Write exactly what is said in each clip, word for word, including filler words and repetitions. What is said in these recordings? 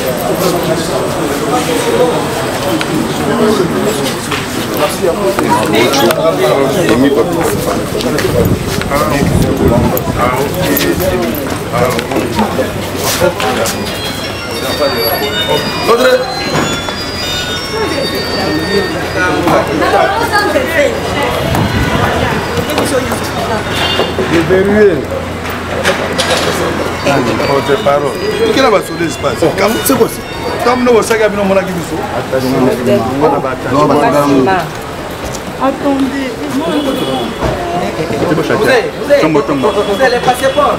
Audrey. Quel est votre espace? C'est quoi ça? Comme nous, ça a bien mon ami. Attendez. Vous allez passer pas.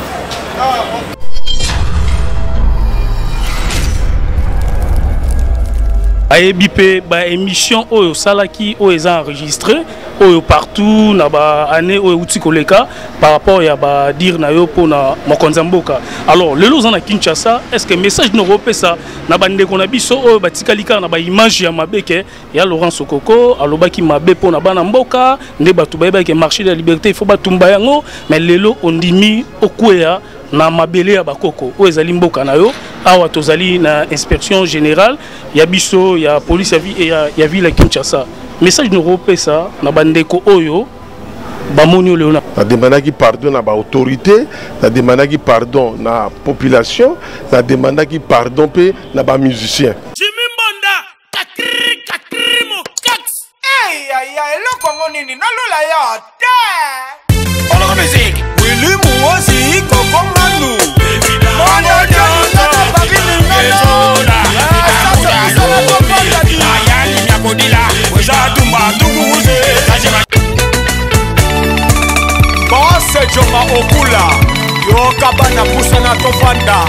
Ayebi ba émission oyo salaki oyo eza enregistré oyo partout na ba année oyo uti koleka par rapport ya ba dire na yo pona mokonza mboka. Alors lelo za na Kinshasa, est-ce que message no repesa na bande ko na biso oyo batikalika na ba image ya mabeke ya Laurent Sokoko alobaki mabe pona bana mboka nde batu bayeba ke marché de la liberté il faut batumba yango mais lelo ondimi okweya na mabele ya bakoko oyo ezali mboka na yo awa tozali na inspection générale ya biso ya police ya vi ya, ya ville ya Kinshasa. Message nous repesa na bandeko oyo bamoni leona na demandaki pardon na ba autorité, na demandaki pardon na population, na demandaki pardon pe na ba musicien. Jimmy Mbonda kakri kakri mo kax. Hey ay ay lo kongo nini na lula ya te. On la musique. Willy Mouazi Koko Manu. Mono Jona Babini Nana. Ayani Miakodila. Wezadumba Tuguze. Boss Joma Okula. Yo kabana pusana tofanda.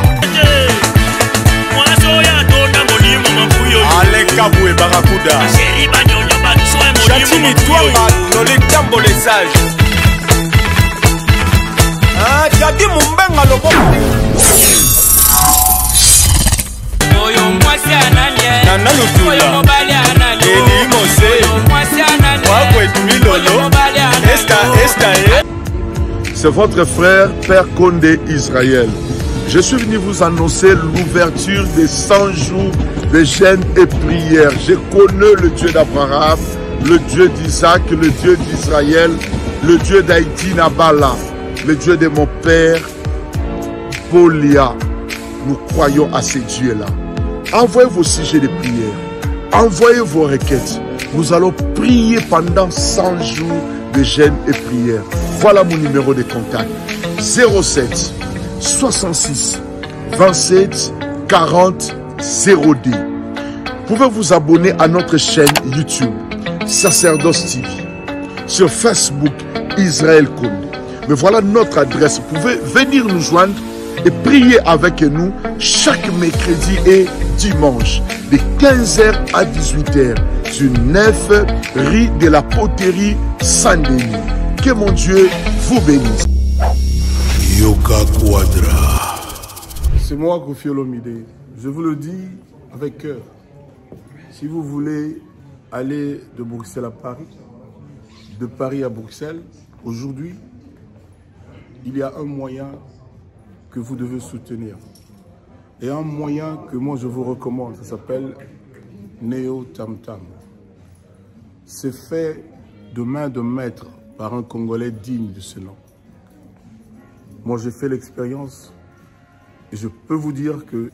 Mwazoya dona molimo mabuyo. Ale kabwe barakuda. Chéri banyonyo batswe molimo. Chatini twanga nole tambo les sages. Ah, jadi mumbenga lobo. Oyo mwasi ananye. Nana lutula. Oyo mobali ananye. Eli mose. Oyo mwasi ananye. Wakwe tumilolo. Oyo mobali ananye. Esta, esta, eh. C'est votre frère, Père Condé Israël. Je suis venu vous annoncer l'ouverture des cent jours de jeûne et prière. Je connais le Dieu d'Abraham, le Dieu d'Isaac, le Dieu d'Israël, le Dieu d'Haïti Nabala, le Dieu de mon père, Polia. Nous croyons à ces dieux-là. Envoyez vos sujets de prière. Envoyez vos requêtes. Nous allons prier pendant cent jours de jeûne et prière. Voilà mon numéro de contact. zéro sept soixante-six vingt-sept quarante zéro deux. Vous pouvez vous abonner à notre chaîne YouTube, Sacerdoce T V. Sur Facebook, Israël Condé. Mais voilà notre adresse. Vous pouvez venir nous joindre et prier avec nous chaque mercredi et dimanche de quinze heures à dix-huit heures sur neuf rue de la Poterie Saint-Denis. Que mon Dieu vous bénisse. Yoka Quadra. C'est moi, Kofi Olomide. Je vous le dis avec cœur. Si vous voulez aller de Bruxelles à Paris, de Paris à Bruxelles, aujourd'hui, il y a un moyen que vous devez soutenir. Et un moyen que moi je vous recommande, ça s'appelle Néo Tam Tam. C'est fait de main de maître par un Congolais digne de ce nom. Moi j'ai fait l'expérience et je peux vous dire que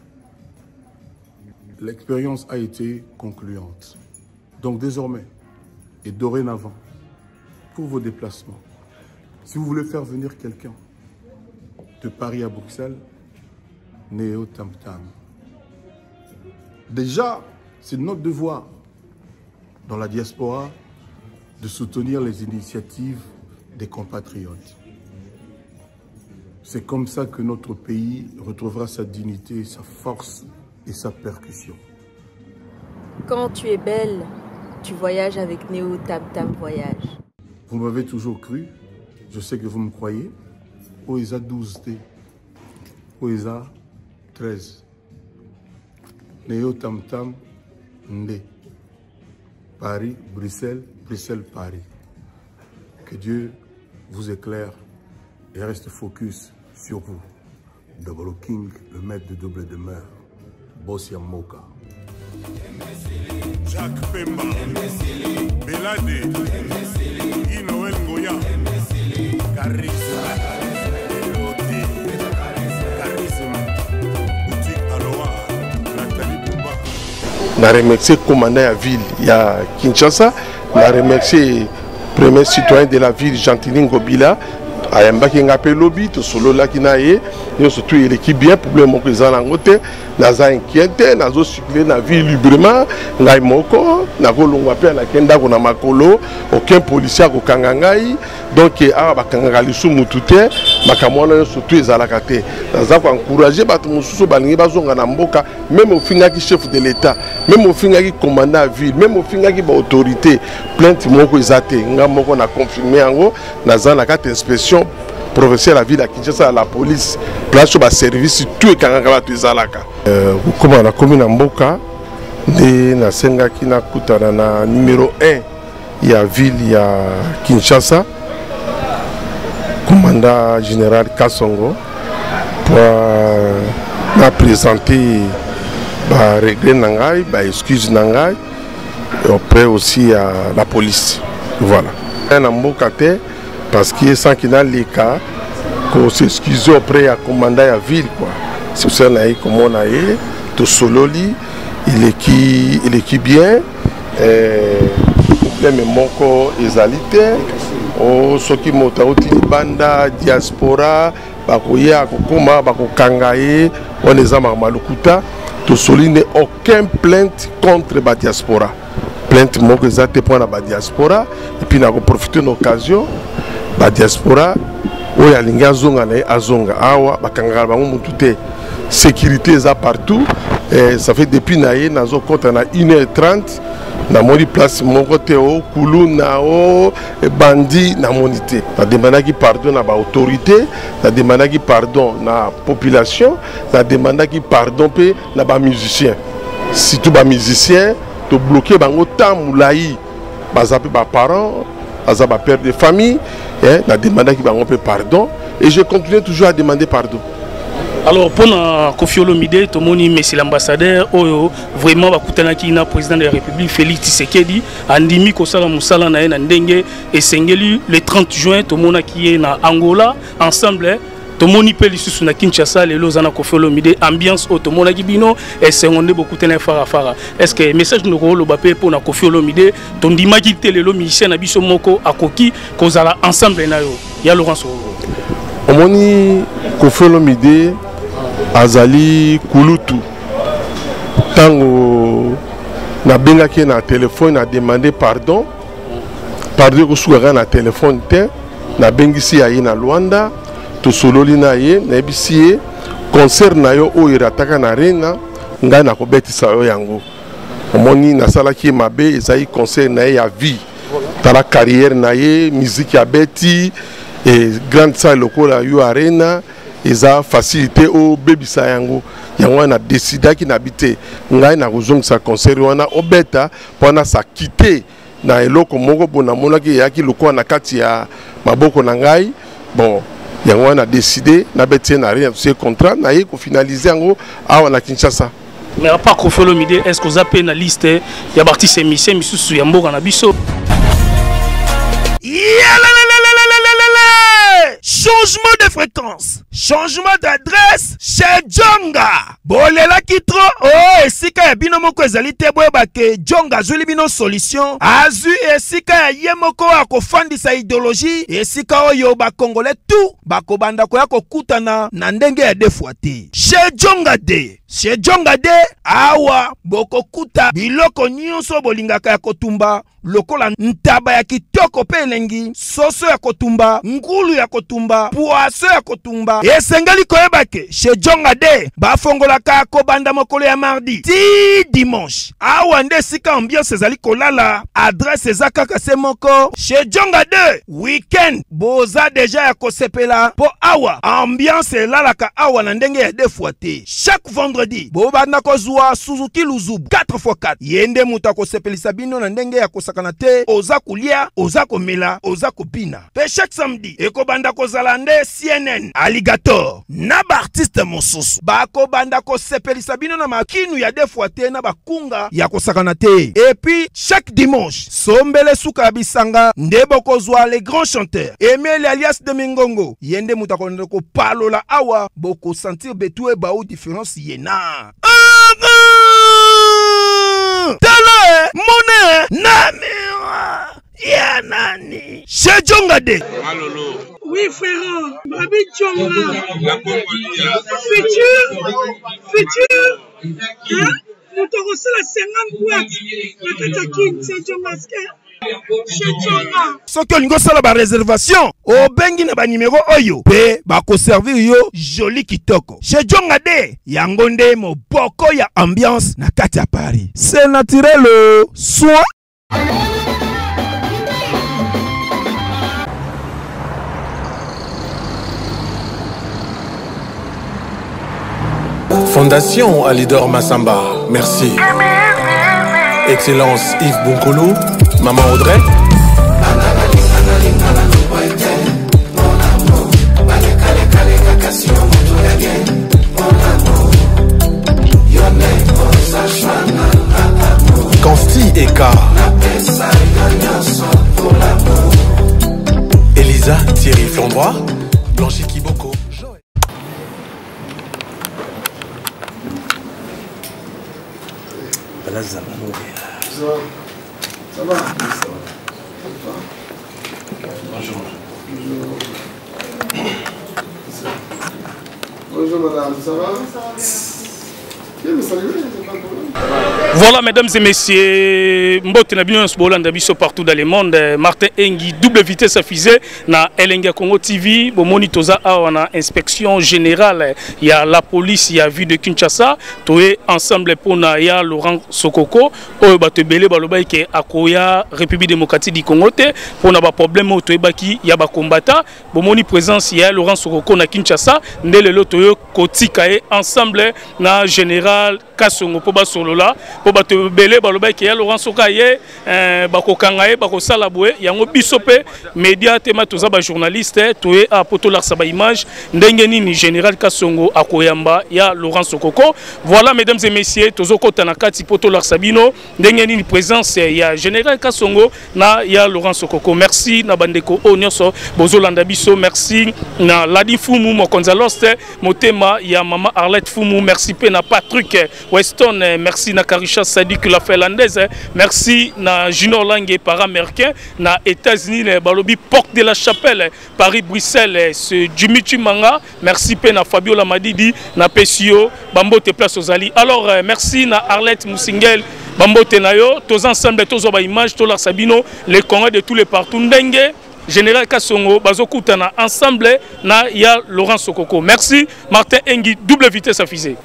l'expérience a été concluante. Donc désormais et dorénavant, pour vos déplacements, si vous voulez faire venir quelqu'un de Paris à Bruxelles, Néo Tam Tam. Déjà, c'est notre devoir dans la diaspora de soutenir les initiatives des compatriotes. C'est comme ça que notre pays retrouvera sa dignité, sa force et sa percussion. Quand tu es belle, tu voyages avec Néo Tam Tam Voyage. Vous m'avez toujours cru, je sais que vous me croyez. Oesa douze T, Oesa treize. Néo Tam Tam Ndé. Paris, Bruxelles, Bruxelles, Paris. Que Dieu vous éclaire et reste focus sur vous. Double King, le maître de double demeure. boss ya mboka. Jacques Pemba, Belade, Guy Noël Ngoya, Charisme, Elodie, Charisme, Boutique Aloha, Nathalie Bouba. Je remercie le commandant de la ville, il y a Kinshasa. Je remercie le premier citoyen de la ville, Gentili Ngobila. Ayamba qui ngape lobby to solo la ki na ye yo surtout l'équipe bien problème mon président langote naza inquiété nazo circuler na vie librement ngai moko na ko longwa pe na kenda ko na makolo aucun policier ko kanga ngai donc a ba kanga lisu mutute makamona yo surtout ezalaka te naza ko encourager bato mususu balingi bazonga na mboka même au finga ki chef de l'état même au finga ki commandant à ville même au finga ki ba autorité plainte moko ezate nga moko na confirmer yango naza na carte inspection professeur la ville à Kinshasa la police place sur service tout et kangaka tout ezalaka euh comme on a commune en Mboka de na senga ki na kutana na numéro un il y a ville il y a Kinshasa commandant général Kassongo pour na présenter ba regret nangai ba excuse nangai et après aussi à la police voilà en Mboka te parce que sans qu'il y ait les cas qu'on s'excuse auprès à commandant à la ville quoi. C'est pour ça qu'on a comme on a eu tout solo li il est qui il est qui bien problème moko ezalité o soki motauti banda diaspora bakoya kokoma bakokangaye on les a malukuta tout solo n'est aucun plainte contre la diaspora plainte moko ezate pour la diaspora et puis n'a profiter de l'occasion la diaspora où ya linga zonga na azonga awa bakangala bango mutute sécurité za partout et ça fait depuis naye nazo compte na une heure trente na moni place moko te o kulu na o bandi na monité na demandaki pardon na ba autorité na demandaki pardon na population na demandaki pardon pe na ba musicien surtout ba musicien to bloquer bango tamulayi bazape ba parents azaba père de famille et na demandé qu'il va rompre pardon et je continue toujours à demander pardon. Alors pour na Koffi Olomide to moni monsieur l'ambassadeur oyo vraiment ba kutana ki na président de la République Félix Tshisekedi andimi ko sala musala na na ndenge et sengeli le trente juin to mona ki na Angola ensemble to moni pe lisusu na Kinshasa lelo zana Koffi Olomide ambiance o to mona ki bino et seconde beaucoup tena fara fara est-ce que message no ko lo ba pe pour na Koffi Olomide to ndima ki te lelo musicien na biso moko akoki ko zala ensemble na yo ya Laurence o moni Koffi Olomide azali kulutu tango na benga ki na téléphone a demandé pardon pardon ko suka na téléphone te na bengisi ya na Luanda to sololi na ye na bisi concert na yo o irataka na arena ngai na ko betisa yo yango omoni na sala ki mabe ezai concert na ye ya vie tala carrière na ye musique ya beti et grande salle lokola yo arena eza facilité au bebisa yango yango na décida ki na bité ngai na kozongisa concert wana obeta pona sa quitter na eloko moko bona mona ki yaki lokola na kati ya maboko na ngai bon yango na décidé na beti na rien ce contrat na ye ko finaliser yango awa na Kinshasa. Mais à part Koffi Olomide est-ce que vous avez na liste ya artiste émission misusu ya mboka na biso? Changement de fréquence, changement d'adresse chez Djonga. Bolela kitro, oh, esika ya bino moko ezali te boyeba ke Djonga azuli bino solution. Azu esika ya ye moko akofandisa idéologie, esika oyo ba Congolais tout bakobanda ko ya kokutana na ndenge ya defuate. Chez Djonga de, chez Djonga de awa bokokuta biloko nyonso bolingaka ya kotumba. Lokola ntaba ya kitoko pe elengi, soso ya kotumba, ngulu ya kotumba, poaso ya kotumba. Esengeli koyebake, chez Djonga de, bafongolaka kobanda mokolo ya mardi, ti dimanche. Awa nde sika ambiance ezali kolala, adresse eza kaka se moko. Chez Djonga de, weekend, boza deja ya kosepela, po awa, ambiance elalaka awa na ndenge ya defuate. Chaque vendredi vendredi bobanda kozwa Suzuki Luzubu quatre fois quatre yende muta ko sepelisa bino na ndenge ya kosakana te oza kulia oza komela oza kopina pe chaque samedi ekobanda kozala nde C N N Alligator na ba artiste mosusu bakobanda ko sepelisa bino na makinu ya defwa te na bakunga ya kosakana te et puis chaque dimanche sombele suka bisanga ndebo kozwa les grands chanteurs Emile alias de Mingongo yende muta ko ndeko palola awa boko sentir betou e ba ou différence yena tala mone namira ya nani Shejonga de Malolo. Oui frère, Babi Tchonga. Futur, futur. Hein? Nous te reçons la cinquante boîtes. La Katakin, c'est Djongaske. Soki olingo sala ba réservation o bengi na ba numéro oyo pe ba ko servir yo joli kitoko chez Djonga de yango nde moboko ya ambiance na kati ya Paris c'est naturel soin. Fondation Alidor Massamba, merci. Excellence Yves Bonkolo, Maman Audrey. Consti Eka. Elisa Thierry Flambois, Blanchi Kiboko. Ça va. Ça va. Bonjour. Bonjour madame, ça va? Ça va bien. Voilà, mesdames et messieurs, Mbote Nabino Bolanda Biso partout dans le monde. Martin Engi, double vitesse à fusée, na Elenga Congo T V, bon monitoza a na inspection générale. Il y a la police, il y a vu de Kinshasa, toé ensemble pour na ya Laurent Sokoko, o ba te belé baloba ke akoya République démocratique du Congo te pour na ba problème o toé baki ya ba combattant, bon moni présence il y a Laurent Sokoko na Kinshasa, ndele lo toyo kotikae ensemble na général Kasongo po ba solo la po ba te belé baloba ke ya Laurent Sokoko ye ba ko kangaye ba ko sala boye yango bisope média tema toza ba journaliste toé a poto la sa ba image ndenge nini général Kasongo akoyamba ya Laurent Sokoko. Voilà mesdames et messieurs tozo kota na kati poto la sabino ndenge nini présence ya général Kasongo na ya Laurent Sokoko. Merci na bandeko o nyoso bozolanda biso, merci na Ladi Fumu mokonza loste motema ya mama Arlette Fumu, merci pe na Patrick Weston, merci na Karisha Sadik la finlandaise, merci na Junior Lange para-américain na États-Unis le balobi Porte de la Chapelle Paris Bruxelles ce Jimichi Manga, merci pe na Fabio Lamadidi na Pesio Bambote place aux Ali. Alors merci na Arlette Moussingel Bambote nayo tous ensemble tous ba image tous la Sabino les Congolais de tous les partout ndenge Général Kasongo bazokutana ensemble na ya Laurent Sokoko. Merci Martin Engi, double vitesse à fusée.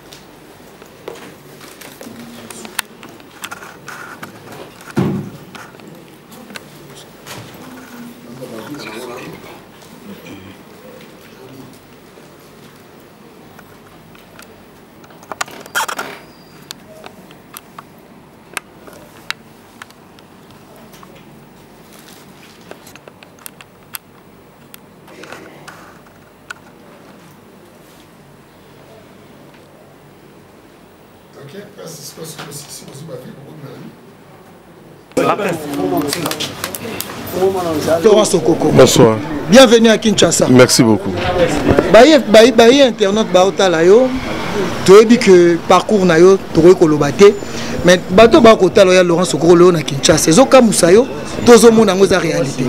Laurent Sokoko. Bonsoir. Bienvenue à Kinshasa. Merci beaucoup. Baye baye baye internet baota la yo. Tu as dit que parcours na yo towe kolobate. Mais bato ba kota lo ya Laurent Sokoko lo na Kinshasa. Ezoka musayo tozo mona ngoza réalité.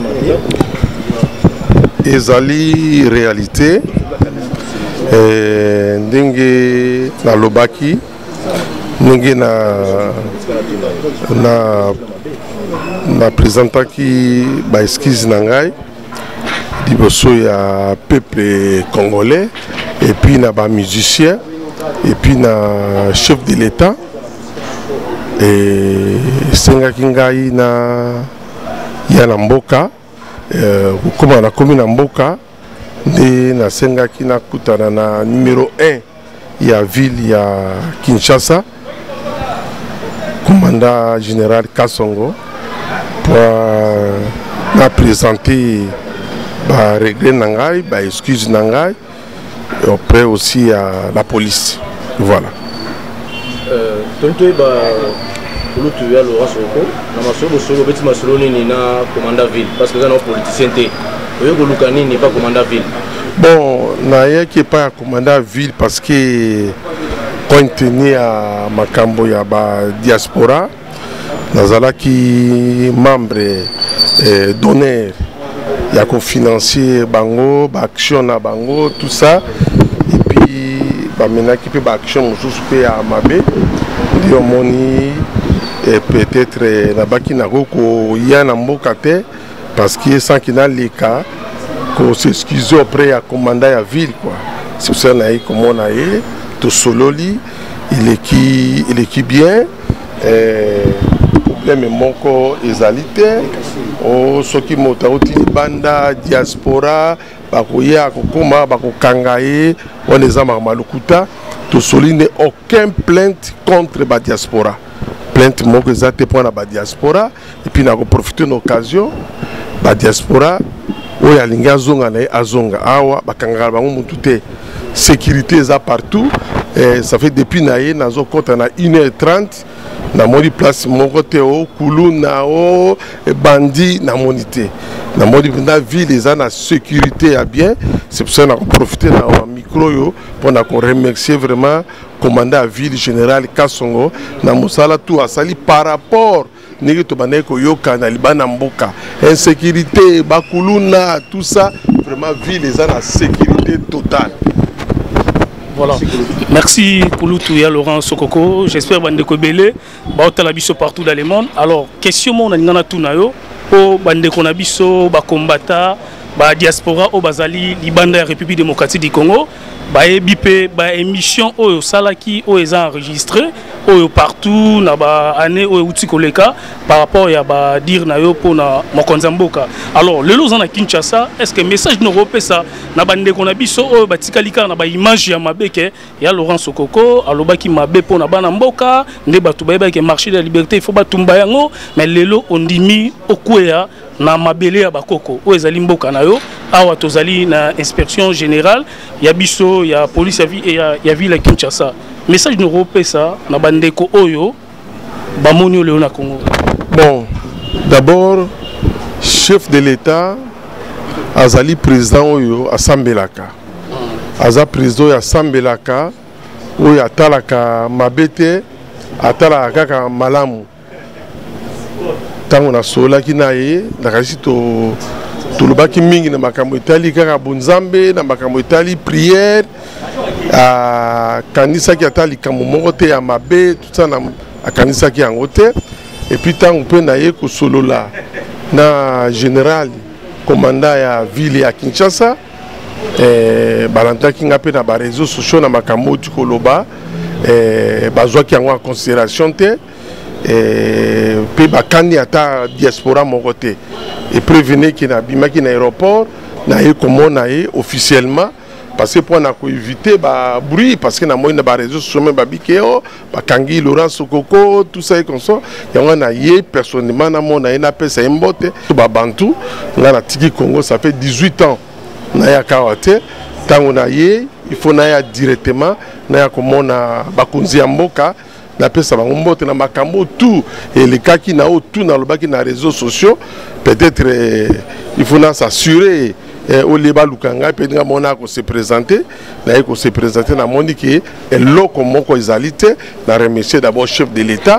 Ezali réalité. Eh ndenge na lobaki ndenge na na na présentant qui ba esquisse nangai liboso ya peuple congolais et puis na ba musicien et puis na chef de l'état et senga kingai na ya na mboka euh comme na commune na mboka de na senga ki na kutana na numéro un il y a ville, il y a Kinshasa, commandant général Kassongo, pour euh, présenter bah, regret Nangai, bah, excuse Nangai, et après aussi à la police. Voilà. Euh, pour tuer Laurent Soko, na solo beti masoloni ni na commandant ville parce que ça non politicien té. Oyo ko lukani ni pas commandant ville. Bon, na ye qui pas commandant ville parce que compte tenu à makambo ya ba diaspora nazala ki membre eh, donneur ya ko financier bango, ba action na bango tout ça et puis ba mena ki pe ba action mususu pe ya mabe ndio moni et peut-être na baki na ko ya na mboka te parce que sans qu'il n'a les cas qu'on s'excuse auprès à commandant à ville quoi. C'est ça na comme on a eu tout sololi il est qui il est qui bien euh problème moko ezalité o soki mota otili banda diaspora bakoya kokoma bakokangaye on les a malukuta tout soli n'est aucun plainte contre la diaspora. Plainte moko ezate pour la diaspora et puis na profiter de l'occasion la diaspora oyo alingi azonga na azonga awa bakangala bango mutu te sécurité eza partout et ça fait depuis na ye nazo kota na une heure trente na modi place moko te o kuluna o bandi na monité na modi na ville eza na sécurité ya bien c'est pour ça na profiter na micro yo pour na ko remercier vraiment commandant à ville général Kassongo na musala tout asali par rapport niki to baneko yoka na libana mboka insécurité bakuluna tout ça vraiment ville eza na sécurité totale. Voilà. Merci Kouloutouya Laurent Sokoko. J'espère Bandeko Belé. Baotala biso partout dans le monde. Alors, question mon nangana tunayo o Bandeko na biso ba combattant ba diaspora o bazali libanda ya République démocratique du Congo. Ba ebipe ba émission o salaki o eza enregistré o partout na ba année o uti koleka par rapport ya ba dire na yo pona mokonza mboka. Alors le loza na Kinshasa est-ce que message no repesa na bande ko na biso o batikalika na ba image ya mabeke ya Laurent Sokoko alobaki mabe pona bana mboka nde batu ba ke marché de la liberté il faut batumba yango mais lelo ondimi okuya na mabele ya bakoko o ezali mboka na yo awa tozali na inspection générale ya biso ya police ya ya ville ya Kinshasa message no repesa na bandeko oyo bamoni leo na Congo. Bon, d'abord chef de l'État azali président oyo asambelaka aza président ya sambelaka oyo atalaka mabete atalaka kaka malamu tango na solaki na ye nakasi to tolobaki mingi na makambo etali kaka bonzambe na makambo etali prière akanisaki ata likambo moko te ya mabe tout ça akanisaki yango te et puis tango mpe na ye kosolola na général commandant ya ville ya Kinshasa balantaki nga mpe na baréseau sociaux na makambo oti koloba bazwaki yango en considération te pe bakani ata diaspora moko te et prévenir ki na bimaki na aéroport na ye komona ye officiellement parce que pour na ko éviter ba bruit parce que na moyen na ba réseaux sociaux même ba bikeo bakangi Laurent Sokoko tout ça et comme ça yango na ye personnellement na mona ye na pesa mbote ba bantu na na tiki Congo ça fait dix-huit ans na ya kawate tango na ye il faut na ya directement na ya komona bakonzi ya mboka na pesa bango mbote na makambo tout et les cas qui na tout na lobaki na réseaux sociaux peut-être eh, il faut na s'assurer eh, au leba lukanga pe nga mona ko se présenter na ko se présenter na moni ki e loko moko ezalité na remercier d'abord chef de l'État.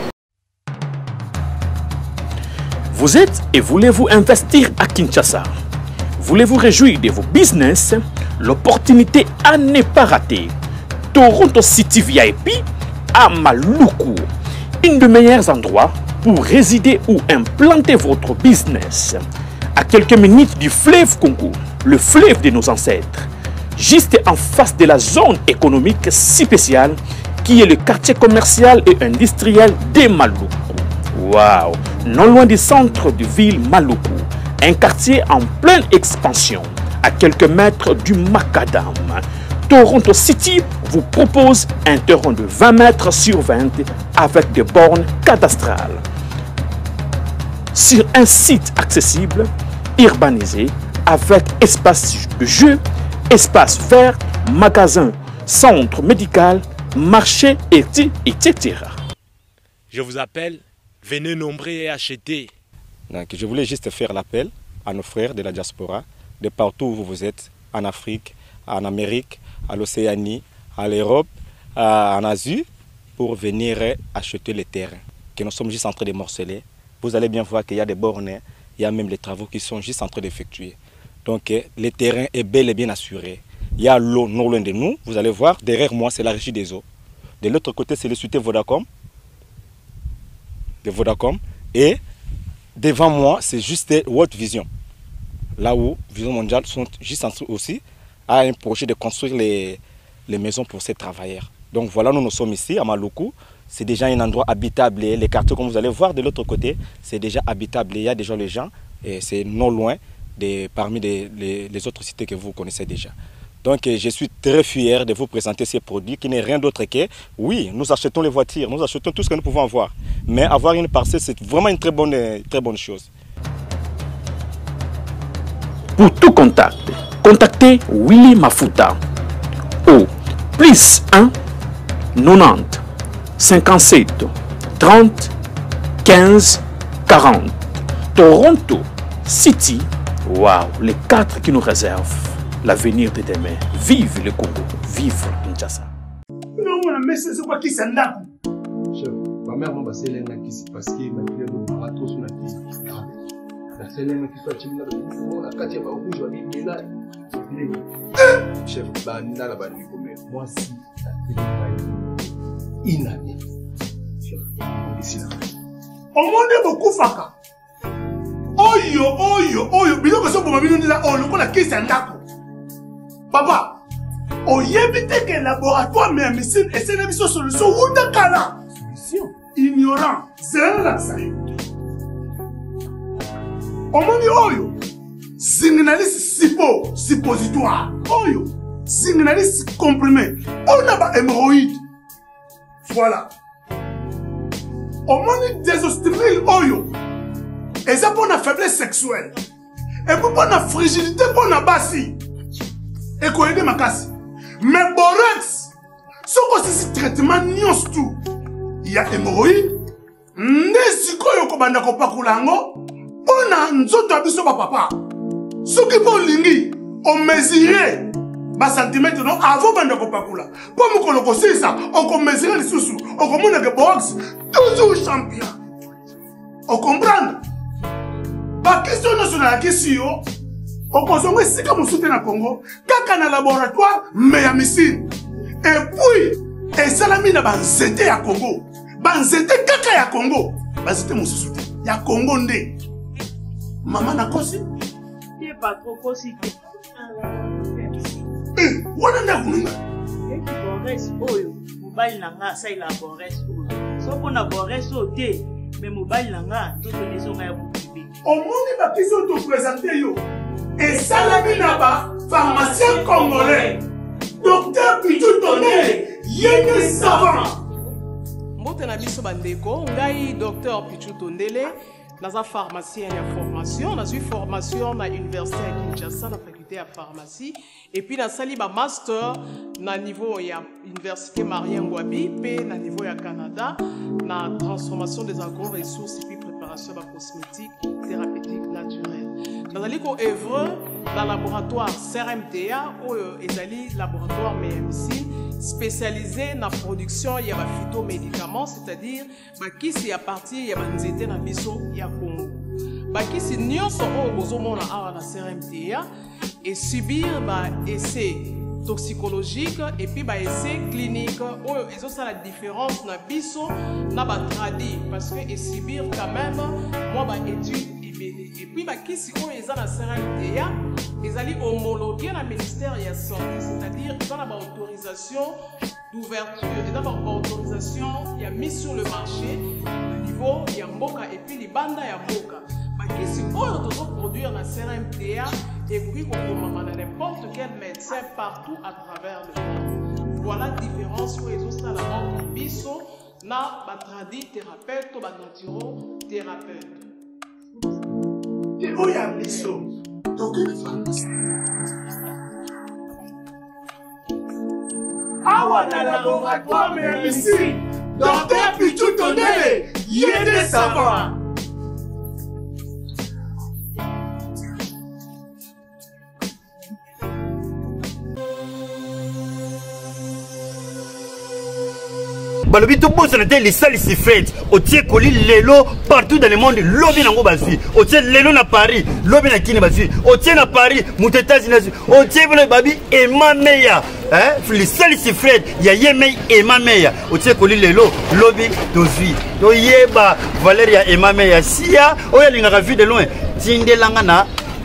Vous êtes et voulez-vous investir à Kinshasa? Voulez-vous réjouir de vos business? L'opportunité à ne pas rater. Toronto City V I P à Maluku, un des meilleurs endroits pour résider ou implanter votre business. À quelques minutes du fleuve Congo, le fleuve de nos ancêtres, juste en face de la zone économique si spéciale qui est le quartier commercial et industriel de Maluku. Waouh! Non loin du centre de ville Maluku, un quartier en pleine expansion, à quelques mètres du Macadam. Toronto City vous propose un terrain de vingt mètres sur vingt avec des bornes cadastrales. Sur un site accessible, urbanisé, avec espace de jeu, espace vert, magasin, centre médical, marché, et cetera. Je vous appelle, venez nombrer et acheter. Donc, je voulais juste faire l'appel à nos frères de la diaspora, de partout où vous êtes, en Afrique, en Amérique, à l'Océanie, à l'Europe, en Asie, pour venir acheter les terrains que nous sommes juste en train de morceler. Vous allez bien voir qu'il y a des bornes, il y a même les travaux qui sont juste en train d'effectuer. Donc le terrain est bel et bien assuré. Il y a l'eau non loin de nous, vous allez voir, derrière moi c'est la régie des eaux. De l'autre côté c'est le société Vodacom, de Vodacom, et devant moi c'est juste World Vision. Là où Vision Mondiale sont juste en train aussi à un projet de construire les, les maisons pour ces travailleurs. Donc voilà, nous nous sommes ici à Maluku. C'est déjà un endroit habitable. Les quartiers, comme vous allez voir de l'autre côté, c'est déjà habitable. Il y a déjà les gens et c'est non loin de, parmi les, les, les autres cités que vous connaissez déjà. Donc je suis très fier de vous présenter ces produits qui n'est rien d'autre que, oui, nous achetons les voitures, nous achetons tout ce que nous pouvons avoir. Mais avoir une parcelle, c'est vraiment une très bonne, très bonne chose. Pour tout contact, contactez Willy Mafuta au plus un quatre-vingt-dix cinquante-sept trente quinze quarante. Toronto City, waouh, les quatre qui nous réservent l'avenir de demain. Vive le Congo, vive Kinshasa. Non, mais c'est quoi qui s'en a? Chef, ma mère m'a passé l'un qui s'est parce qu'il m'a dit que ma rato sur la piste. La seule qui soit timide, la quatrième fois où je vais dire là. Chef, bah, n'a la bonne vie. Moi, si la inani. Au monde beaucoup faka. Oyo, oyo, oyo. Bilo que ça pour ma vie nous dit là, oh, le coup la caisse en dako. Papa, au yébite que laboratoire mais médecine et c'est une solution ou d'accord. Solution. Ignorant, zéro la salle. Au monde oyo. Signaliste sipo, suppositoire. Oyo. Signaliste comprimé. On a pas hémorroïde. Voilà. Au monde désostérile oyo. Et ça pour la faiblesse sexuelle. Et pour la fragilité pour la bassi. Et quoi aider ma casse. Mais borax. Ce que c'est traitement nions tout. Il y a hémorroïde. N'est-ce que yo banda ko pakulango. On a nzoto abiso ba papa. Ce qui bon lingi. On mesurait. Bas centimètre non avant banda ko pakula. Pour me koloko c'est ça. On ko mesurer les sous-sous. On ko mona que borax toujours champion. On comprend? La question nationale, la question, on consomme ici comme on soutient le Congo, quand on a un laboratoire, mais il y a missile. Et puis, et ça l'a mis dans le zété à Congo. Dans le zété, quand il y a Congo, bah c'était mon soutien. Il y a Congo ndé. Maman n'a pas si. Il n'est pas trop possible. Eh, on a un peu. Et qui boresse, oyo, mobile n'a ça il a boresse, oyo. Sauf qu'on a boresse au thé, mais mobile n'a tout les gens à vous. Au monde va qui sont te présenter yo. Et ça la vie là-bas, pharmacien congolais, docteur Pichou Tondele, yéne savant. Mbote na biso bandeko, ngai docteur Pichou Tondele, naza pharmacien ya formation, na suis formation na université à Kinshasa, na faculté à pharmacie, et puis na sali ba master na niveau ya université Marien Ngouabi, pe na niveau ya Canada, na transformation des agro-ressources et puis préparation de cosmétique thérapeutique naturelle. Dans le œuvre dans le laboratoire C R M T A ou ezali laboratoire M M C spécialisé dans la production de phytomédicaments, c'est-à-dire qui c'est à partir de nzete na biso ya Congo. Qui c'est nyonso o bozomona awa na C R M T A et subir ba essai toxicologique et puis bah essai clinique oh et ça la différence na biso na ba tradi parce que et subir quand même moi bah étude et puis bah qui si on est à la C R M T A ils allaient homologuer la ministère de la santé, c'est-à-dire ils ont la autorisation d'ouverture ils ont la autorisation il y a mis sur le marché au niveau il y a mboka et puis les bandes il y a mboka bakisi oyo tozoproduire na C R M T A ekoki kokomama na n'importe quel médecin partout à travers le monde. Voilà différence oyo ezosala entre biso na batradi thérapeute to banaturo-thérapeute. Et oya biso tokoki pharmacie. Awa na laboratoire médecine, docteur Pichu Tondele, Yéné Savant. balobi tobosa na te lisalisi fete otie koli lelo partout dans le monde lobi nango bazwi otie lelo na Paris lobi na kini bazwi otie na Paris mutu États-Unis otie bino babi emameya hein lisalisi fete ya yemei emameya otie koli lelo lobi tozwi toyeba valeur ya emameya sia oyo alingaka vu de loin tindelanga na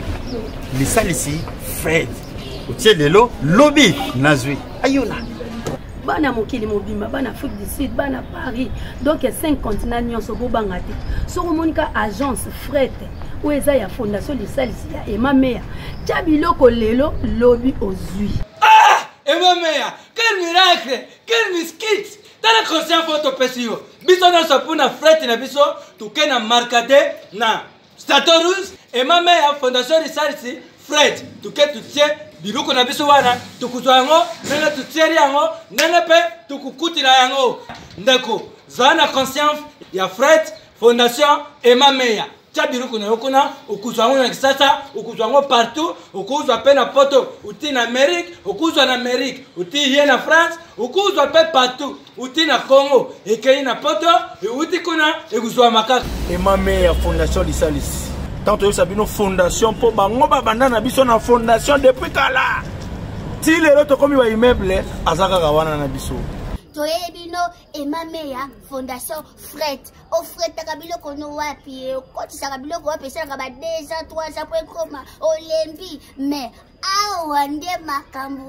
lisalisi fete otie lelo lobi nazwi ayona bana mokili mobimba bana Afrique du Sud bana Paris donc cinq continents nyonso bobanga te soko monika agence fret ou eza ya fondation lisalisi ya emameya tia biloko lelo lobi ozwi ah emameya quel miracle quel miskit tala conscient photo pesio biso na sopuna fret na biso tuke na markade na statorus emameya fondation lisalisi fret tuke tutie biloko na biso wana tukuzwa yango ndenge tutieri yango ndenge mpe tukukutila yango ndeko zwa na conscience ya Fred Fondation Emameya tia biloko na yo kuna ukuzwa yango na kisasa ukuzwa yango partout ukuzwa mpe na poto uti na Amérique ukuzwa na Amérique uti ye na France ukuzwa mpe partout uti na Congo ekei na poto uti kuna ekuzwa makaka Emameya Fondation Lisalisi tant que ça une fondation pour bango babanda na biso na fondation depuis kala ti lelo to komi ba immeuble azaka kawana na biso toyebino emameya fondation Fred o Fred takabilo kono wapi koti sakabilo ko wapi saka ba deux ans trois ans pour koma olembi mais awa nde makambu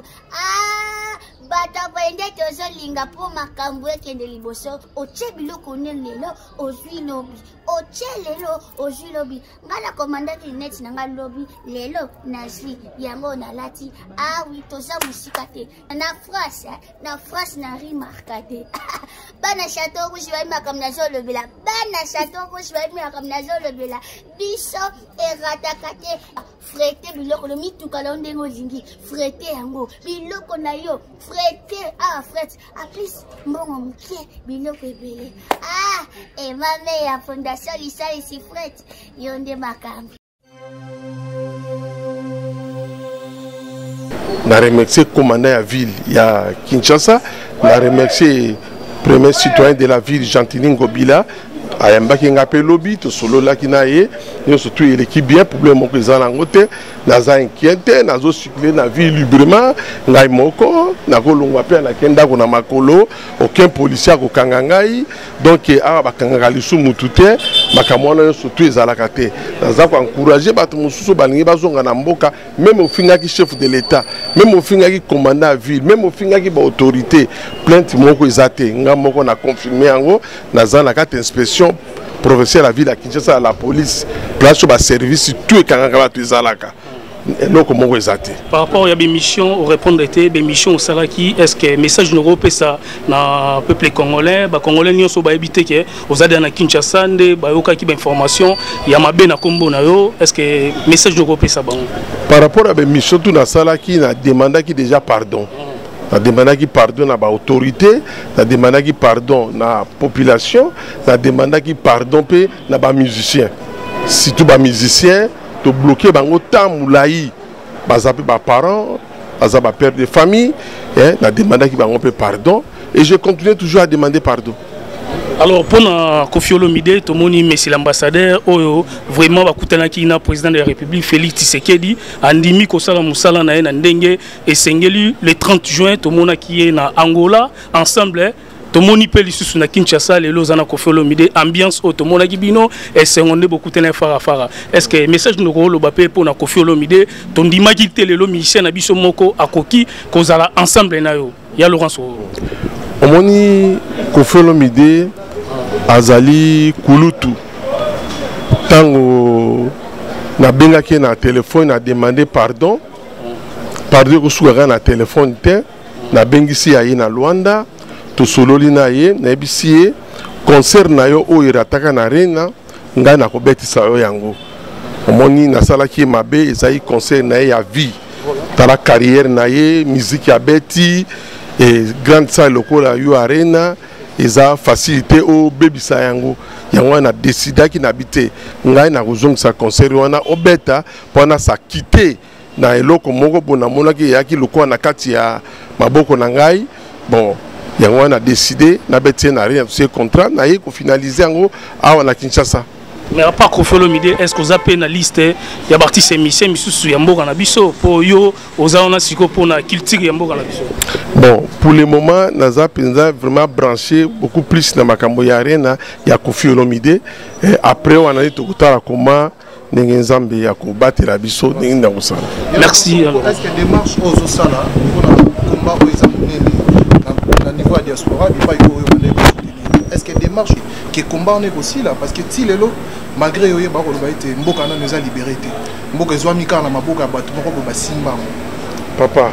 ah bata kwende tozo linga po makambu ekende liboso oche biloko ne lelo ozwi lobi oche lelo ozwi lobi ngala komandaki net na nga lobi lelo nazwi yango na lati ah oui toza musika te na France na France na remarqué bana chateau rouge va makam na zo lobela bana chateau rouge va makam na zo lobela biso eratakate frete biloko lo mituka la ndengo zingi frete yango biloko na yo frete ah frete a plus mbongo mke biloko ebele ah emameya fondation lisalisi frete yonde makambi na remercier commandant ya ville ya Kinshasa na remercier premier citoyen de la ville Gentili Ngobila ayambaki ngape lobby to solo laki na ye yo surtout l'équipe bien problème moko ezala ngote naza inquiété nazo circuler na vie librement ngai moko nakolongwa pe na kenda ko na makolo aucun policier ko kanga ngai donc awa bakanga lisu mutu te makamwana yo surtout ezalaka te naza ko encourager bato mususu balingi bazonga na mboka même ofingaki chef de l'état même ofingaki commandant à ville même ofingaki ba autorité plainte moko ezate nga moko na confirmer yango naza na carte inspection professeur la ville à Kinshasa la police place sur service tout et quand on va zalaka non comment vous êtes par rapport à des missions au répondre était des missions au Salaki est-ce que message n'europe ça na peuple congolais ba congolais n'y sont pas habité que aux adhérents na Kinshasa nde ba yoka ki ba information ya mabe na kombo na yo est-ce que message n'europe ça bon par rapport à des missions tout na Salaki na demanda qui déjà pardon na demanda qui pardon na ba autorité na demanda qui pardon na population na demanda qui pardon pe na ba musicien surtout ba musicien to bloquer bango temps moulayi bazape ba parents bazaba père de famille hein na demanda qui bango pe pardon et je continue toujours à demander pardon. Alors pour na Koffi Olomide to moni monsieur l'ambassadeur oyo vraiment bakutana ki na président de la République Félix Tshisekedi andimi ko sala musala na na ndenge esengeli le trente juin to mona ki na Angola ensemble to moni pe lisusu na Kinshasa le lozana Koffi Olomide ambiance o to mona ki bino et seconde beaucoup tena fara fara est-ce que message no ko lo bape pour na Koffi Olomide to ndima ki te le lo musicien na biso moko akoki ko zala ensemble na yo ya Laurence omoni Koffi Olomide azali kulutu tango na bengaki na téléphone na demandé pardon pardon kosuka na téléphone te na bengisi ya ye na Luanda to sololi na ye na ebisi ye concert na yo oyo rataka na arena ngai na kobetisa yo yango omoni nasalaki mabe ezali concert na ye ya vie tala carrière na ye musique ya beti et grande salle lokola yo arena eza facilité o bebisa yango yango na décidaki na bité ngai na kozongisa concert wana obeta mpona sa quitter na eloko moko bona monaki yaki lokola na kati ya maboko na ngai bon yango wana décidé na beti na rien ce contrat na ye ko finaliser yango awa na Kinshasa. Mais à part Koffi Olomide, est-ce que vous avez une liste ya artistes émissions misusu ya mboka na biso po yo ozaona siko po na culture ya mboka na biso? Bon, pour le moment naza penza vraiment branché beaucoup plus na makambo ya arena ya Koffi Olomide. Après on a dit tokutala comment ndenge nzambe ya kobatela biso ndenge ndango sala. Merci. Est-ce que démarche aux sala pour combat aux examiner na niveau de diaspora bi pas yo yo est-ce que démarche qui combat on est aussi là parce que si les lots malgré yo ba ko ba été mboka na neza liberté mboka ezwami kana maboka bato moko ba simba papa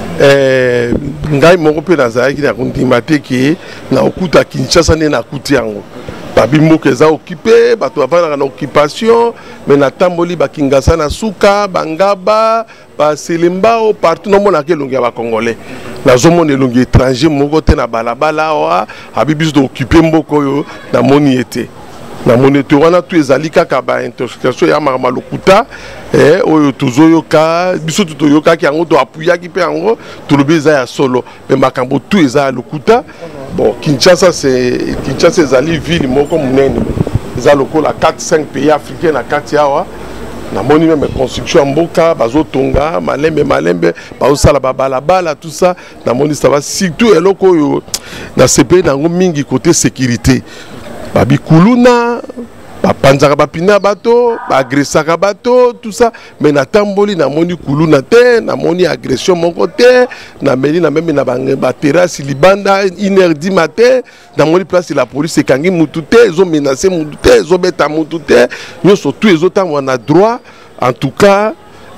eh ngai moko pe nazaki na kondima te ki na okuta Kinshasa ne na kuti yango babi mboka eza occupé bato bavanda na occupation mais na tamboli bakingasa na suka bangaba baselembao partout no mona ke longi ya ba congolais nazomona elongi étranger moko te na balabala awa abibiso to occupé mboka oyo na moni ete na moni ete wana tu ezali kaka ba interprétation ya makambo lokuta eh oyo tozoyoka biso toyokaki yango to apuyaki pe yango tolobi eza ya solo mais makambo tu eza ya lokuta. Bon, Kinshasa c'est Kinshasa ezali ville moko munene eza lokola quatre cinq pays africains na kati awa na moni même construction mboka bazo tonga malembe malembe bazo sala babalabala tout ça na moni ça va surtout eloko yo na ce pays nango mingi côté sécurité babi kuluna bapanzaka bapina bato baagresaka bato tout ça mais na tamboli na moni kuluna te na moni agression moko te na meli na même na ba terrasse libanda une heure du matin na moni place la police ekangi mutu te ezo menacer mutu te ezo beta mutu te nyonso tout ezo tangwa na droit en tout cas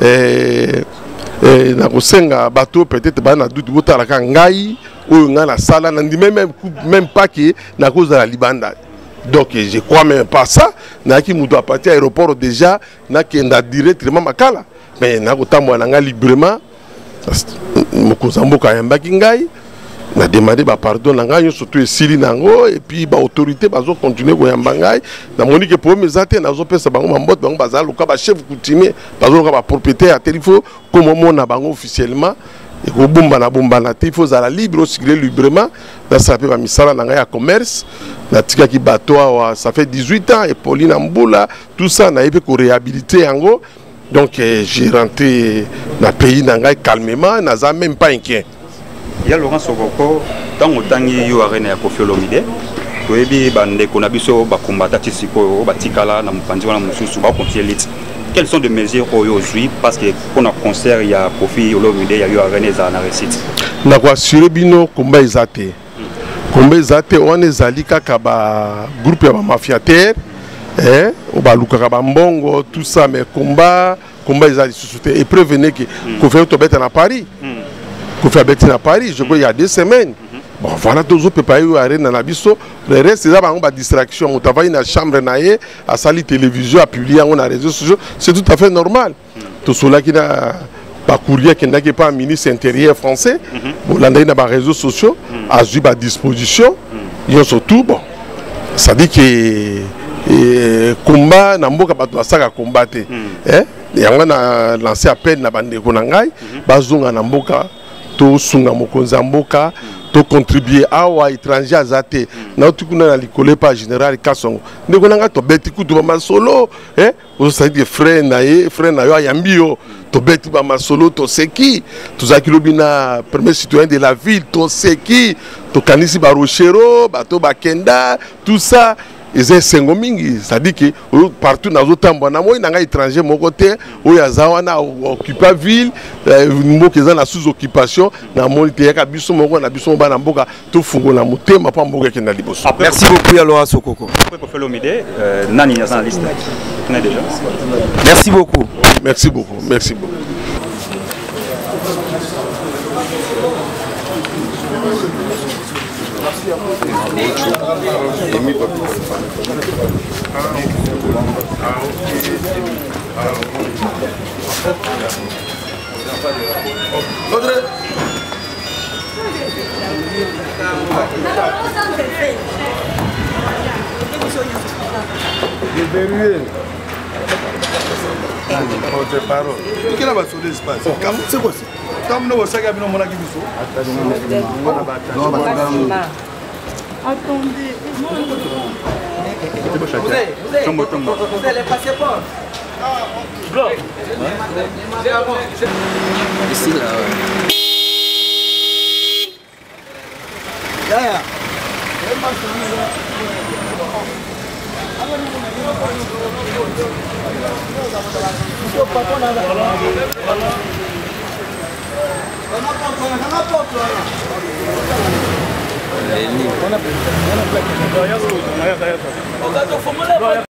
eh eh na kosenga bato peut-être ba na doute botalaka ngai oyo nga na sala na ndime même même pas que na cause de la libanda. Donc je crois même pas ça. Naki mudo a parti à l'aéroport déjà, na kenda directement makala. Mais na kotamwa nanga librement. Mokozambo kayamba kingai. Na demandé ba pardon nanga yo surtout esili nango et puis ba autorité bazo continuer koyamba ngai. Na monique pour mes até nazo pesa bango mambote bango bazalo ka ba chef coutumier, bazo ka ba propriétaire à téléphone comme mona bango officiellement. Et au bomba na bomba na il faut à la libre aussi librement dans sa paix misala na ya commerce na tika ki bato ça fait dix-huit ans et Pauline Mboula tout ça na yebe ko réhabiliter yango donc eh, j'ai rentré na pays na ngai calmement na za même pas inquiet. Ya Laurent Sokoko tango tangi yo arena ya Koffi Olomide to ebi bande ko na biso ba combattre tisiko ba tikala na mpanzi wana mususu ba continuer lit. Quelles sont les mesures aujourd'hui parce que pour un concert il y a Koffi Olomide il y a eu arena za na récite. Na kwa assurer bino komba ezate. Komba ezate on ezali kaka ba groupe ya mafia terre eh o ba luka ba mbongo tout ça mais combat combat ezali société et prévenez que Koffi to beta na Paris. Koffi a beta na Paris je crois il y a deux semaines. Bon voilà tous autres pays où arena na biso le reste c'est ça ba distraction on travaille na chambre na ye à sali télévision à publier on a réseaux sociaux c'est tout à fait normal. Tout cela qui na ba courrier qui n'a pas ministre intérieur français bon là na ba réseaux sociaux a eu ba disposition ils surtout bon ça dit que et combat na mboka bato basaka combattre eh yango na lancer appel na bande ko na ngai bazonga na mboka to sunga mokonzi mboka to contribuer awa étranger azate na tukuna na likole pa général Kasongo ndeko nanga to beti kutu ba masolo eh o ça dit frère na ye frère na yo ayambi yo to beti ba masolo to seki to zaki lobina premier citoyen de la ville to seki to kanisi ba rochero ba to ba kenda tout ça eza esengo mingi, c'est-à-dire que partout dans otambola na moi na nga étranger mon côté oyo aza wana occupa ville mboka eza na sous occupation na moni te yaka biso moko na biso bana mboka to fungola motema pa mboka kenda liboso. Merci beaucoup ya Laurent Sokoko. Après pour faire l'omidé, nani na la liste. Vous connaissez déjà. Merci beaucoup. Merci beaucoup. Merci beaucoup. Audrey. Votre parole. Quelle est votre espace? C'est quoi ça? Comme nous, ça a bien mon avis. Attendez. Tombe, tombe. Vous allez passer pas. Ici là. Là, là. Lenny.